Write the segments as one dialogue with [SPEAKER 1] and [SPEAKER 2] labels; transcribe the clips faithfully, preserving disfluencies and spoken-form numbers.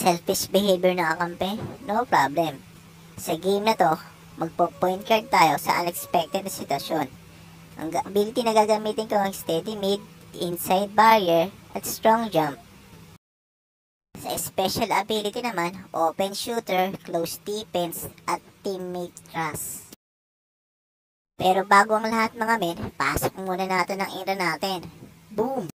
[SPEAKER 1] selfish behavior na kakampi? No problem. Sa game na to, magpo-point guard tayo sa unexpected na sitwasyon. Ang ability na gagamitin ko ay steady mid, inside barrier, at strong jump. Sa special ability naman, open shooter, close defense, at teammate trust. Pero bago ang lahat mga men, pasok muna natin ang era natin. Boom!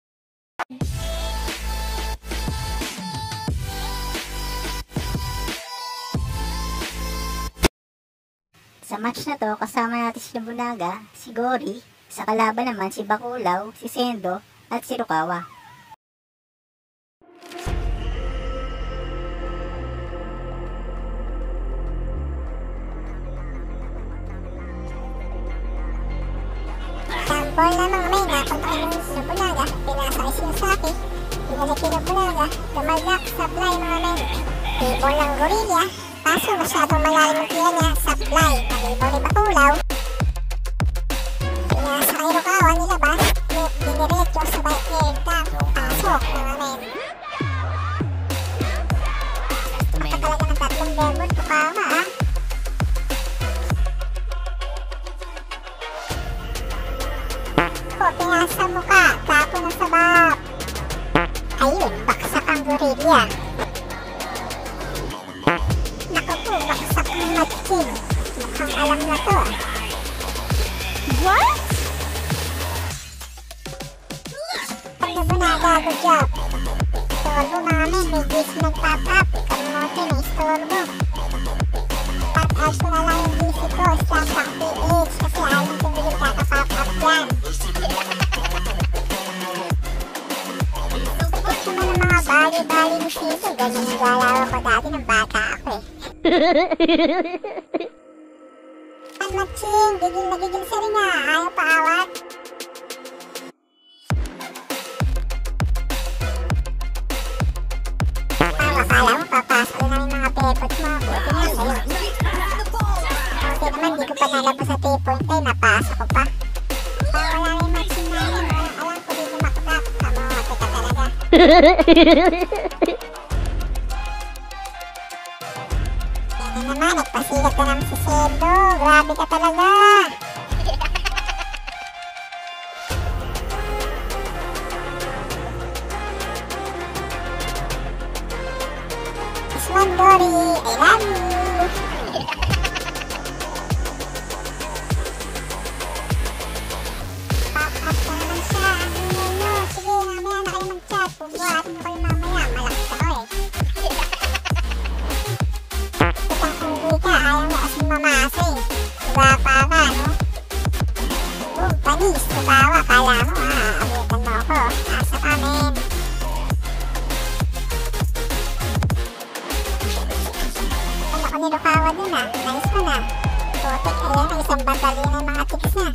[SPEAKER 1] Sa match na to, kasama natin si Nobunaga, si Gori, sa kalaban naman si Bakulaw, si Sendo, at si Rukawa.
[SPEAKER 2] Ball na mga may napuntahan ng Nobunaga, pinasa si Yosaki, pinalik ni Nobunaga, tumalak, supply mga men. Table ng Gorilla, kaso masyadong malalim ang tira niya, supply, nalibaw ni Bakulaw. Pinasa kay Rukawa, nilabas, diniretso sabay air dunk, pasok mga men. Baka talaga ng tatlong level, Rukawa ah. Pinasa sa muka, tapo na sa bab. Ayun, baksak ang Gorilla. Naku po, baksak ang matching. Mukhang alam na to. What? Pag Nobunaga, good job. Istorbo mga men, may G C nag-pop up. Kamote na istorbo. Pop up ko na lang yung G C ko, slam back P H. Kasi ayaw tumigil kaka-pop up yan. Naman ang mga bali-bali ni Sito, ganyan yung galaw ko dati ng bata ako eh. Ang matching, gigil na gigil sa rin nga, ayaw pa awat. Ang akala mo, papasok na yung mga pepots mo, buti nga sa'yo. Buti naman, di ko pa nalabas sa three point ay napasok ko pa. Parang wala yung matching namin, alam ko di gumakdak, kamote ka talaga. Yan naman, nagpasigat ka naman si Sendo. Grabe ka talaga. This one, Gori, I love you. Pop up ka naman siya. Sige, mamaya na kayo mag-chat. Bubuhatin mo kayo mamaya. Malakas ako eh. Kitang unggoy ka. Ayaw mo kasing mamasa eh. Sugapa ka, no? Oh, panis. Sugawa. Kala mo ha. Abutan mo ako. Asa ka, men. Ano ko ni Rukawa dun ah. Nice mo na. Putik. Ayan, ang isang batalyon ng mga tips na.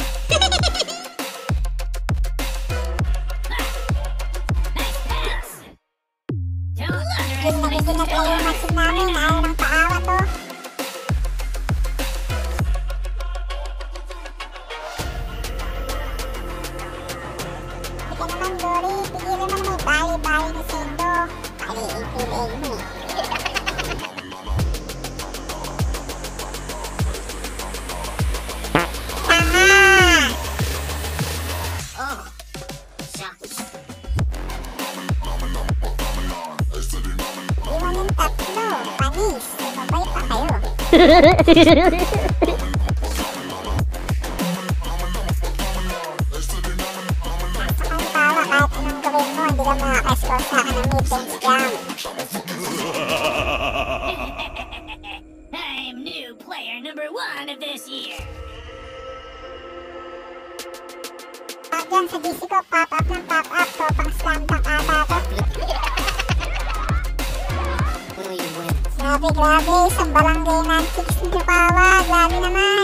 [SPEAKER 2] Gigil na gigil na talaga yung matching namin. Ayaw ng paawa to. Ika naman, Gori. Pigilan mo naman may bali-bali na Sendo. Pali-ipil-ig mo eh. Tama!
[SPEAKER 1] Oh, shucks.
[SPEAKER 2] Iwan yung tatlo. Panis. Mabay pa kayo. Saka yung tawa kahit anong gawin mo, hindi ka makaka-score sa akin ng mid-range jump.
[SPEAKER 3] I'm new player number one of this year.
[SPEAKER 2] Pag yan sa G C ko, pop up ng pop up to, pang slam dunk ata to. Grabe, grabe, isang barangay ng chicks ni Rukawa, grabe naman.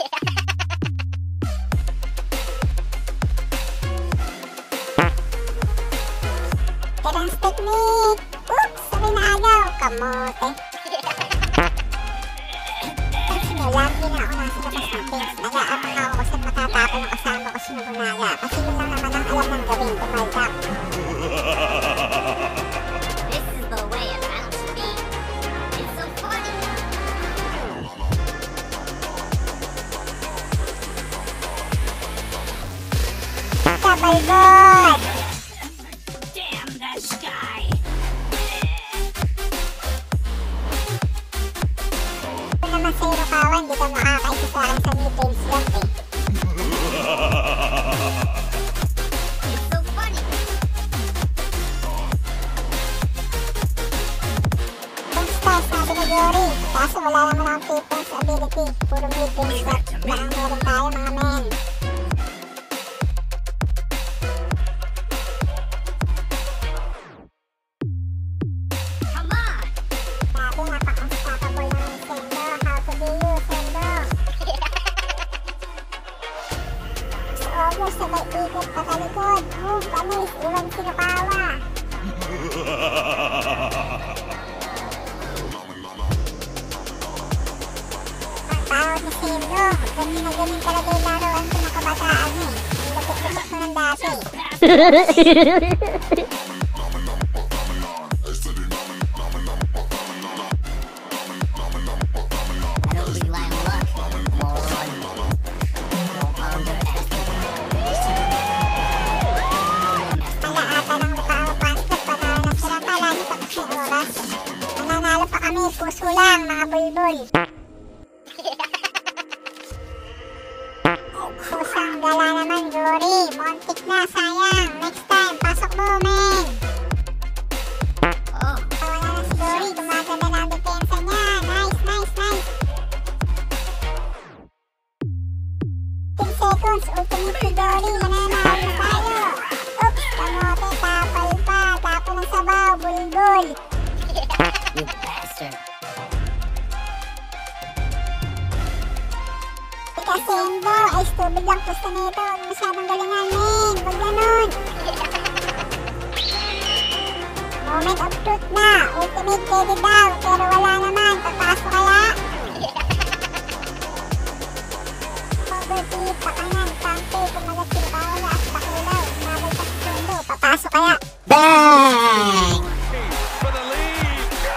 [SPEAKER 2] Terence technique. Oops, sabi na agaw, kamote. Kasi may lagi na ako nasa labas ng pins. Nag-aabang ako kung saan matatapon ang kasama ko si Nobunaga. Kasi yun lang naman ang alam ng gawin, tumaldak.
[SPEAKER 1] This is the way of out.
[SPEAKER 2] balbot!
[SPEAKER 3] Damn that sky!
[SPEAKER 2] Kung naman sa Irokawan, di ka makakaisa sa akin sa mid-range lang eh.
[SPEAKER 3] It's so funny!
[SPEAKER 2] Kung stars natin ni Glory, kaso wala naman akong defense ability. Puro mid-range lang lang ang meron tayo mga men.
[SPEAKER 3] Come on!
[SPEAKER 2] Grabe, napaka-unstoppable naman ni Sendo. How to be you, Sendo? Sa over, sabay ikot patalikod. Move, panis, iwan Sinukawa. Ang tawag ni Sendo, ganyan na ganyan talaga yung laruan ko na kabataan eh. Ang lapit-lapit mo ng dati.
[SPEAKER 1] I don't rely on luck, moron. Don't underestimate.
[SPEAKER 2] Alaata ng mukha ang passport, panalo ng sila pa, lagi pa kasi oras. Nananalo pa kami, puso lang, mga bulbul. Pusang gala naman, Glory. Montik na, sayang. Next time, pasok mo, men.
[SPEAKER 1] Oh,
[SPEAKER 2] Wala na si Glory, gumaganda na ang depensa niya. Nice, nice, nice. ten seconds, ultimate si Glory. Mananalo na tayo. Oops, kamote, tapal pa. Tapo ng sabaw, bulbul.
[SPEAKER 1] you bastard.
[SPEAKER 2] Ika Sendo, ay stupid lang pusta nito. Huwag masyadong galingan, men. Huwag ganun. Moment of truth na. Ultimate ready daw. Pero wala naman. Papasok kaya? Overtip, pakanan, pante, kumagat si Paula at pakilaw. Mabay pa si Sendo. Papasok kaya?
[SPEAKER 1] Bang!
[SPEAKER 4] For the lead.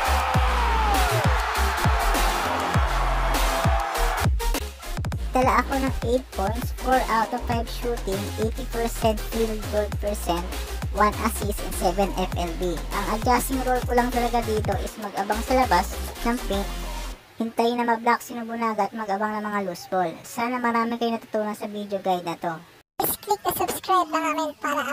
[SPEAKER 1] Dala ako ng eight points, four out of five shooting, eighty percent field goal percent, one assist, and seven F L B. Ang adjusting role ko lang talaga dito is mag-abang sa labas ng paint, hintayin na ma-block si Nobunaga at mag-abang ng mga loose ball. Sana marami kayo natutunan sa video guide na to.
[SPEAKER 2] Please click the subscribe na namin para